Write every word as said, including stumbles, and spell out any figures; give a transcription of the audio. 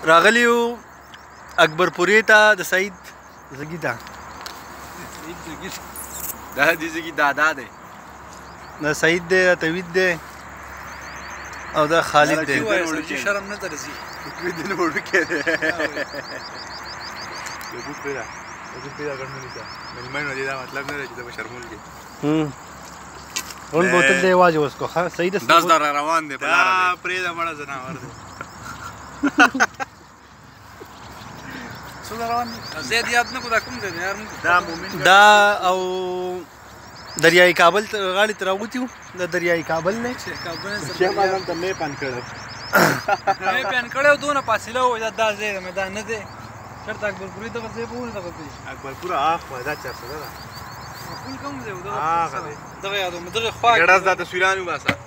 راغلی یو اکبرپورې ته د سعید زګي ته دا د زګي دادا دی دا سعید دی دا توحید دی او دا خالد دی شرم نه درځي دین وړوکی دی یو پیدا یو پیدا ګڼو نیسه مېلمانو دې دا مطلب نه دی چې ته به شرمول کې غون بوتل دی یوازې وسکو ښه سعید دس دره روان دی په لاره دی دا پرېږده مړه ځناور دی څه روان دي زیات یاد نه کو دا کوم دی یار دا مومن دا او دریای کابل غاړې ته راووتي وو د دریای کابل نه کابل شیخ اعظم ته مې پن کړی مې پن کړی دونه فاصله وه دا دا ځای د میدان نه دی چېرته اکبرپورې دغه ځای به ونه دغه ځای اکبرپوره هاخوا دا چېرته ده پل کوم ځای و هغه دی دغه یادوم دغه خوا ګړز دا تصویران وباسه